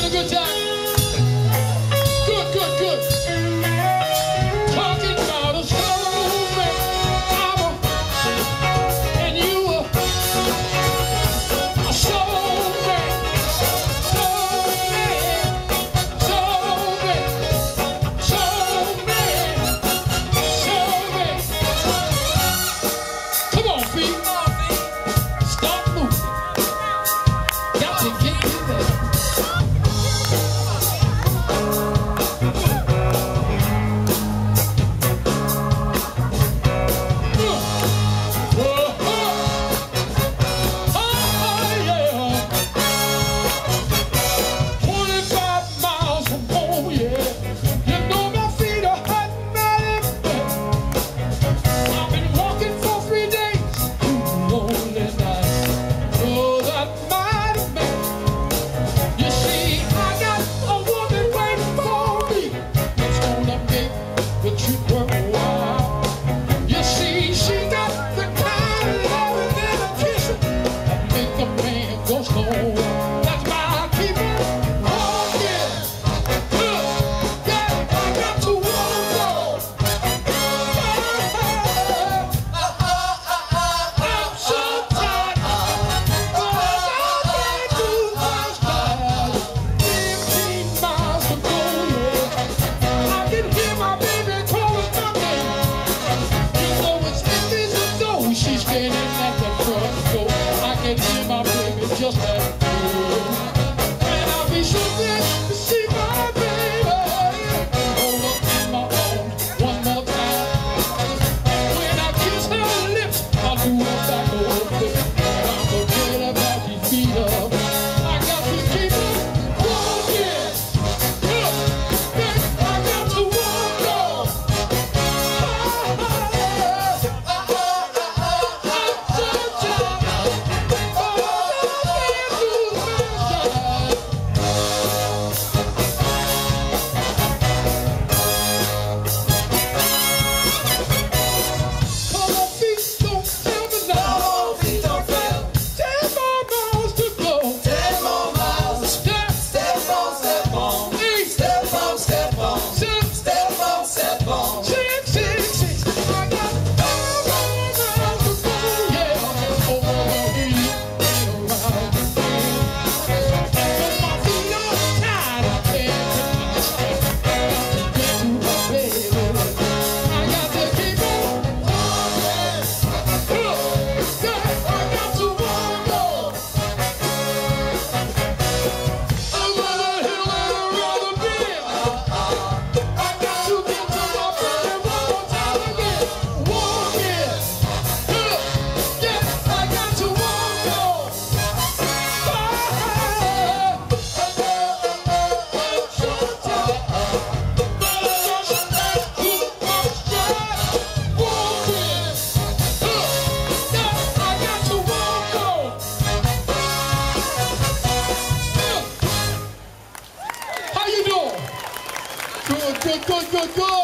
a good time? Good, good, good. Talking about a soul man, mama, and you a soul man, soul man, soul man, soul man, soul man. Come on, feet. Stop moving. Got to get you there. Just let it go. And I'll be so glad to see my baby. Hold up to my own one more time. When I kiss her lips, I'll do it back over. I'll forget about these feet up. I got to keep on walking. I got to walk on. Good.